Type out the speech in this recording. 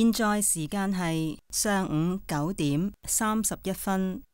現在時間係上午9點31分。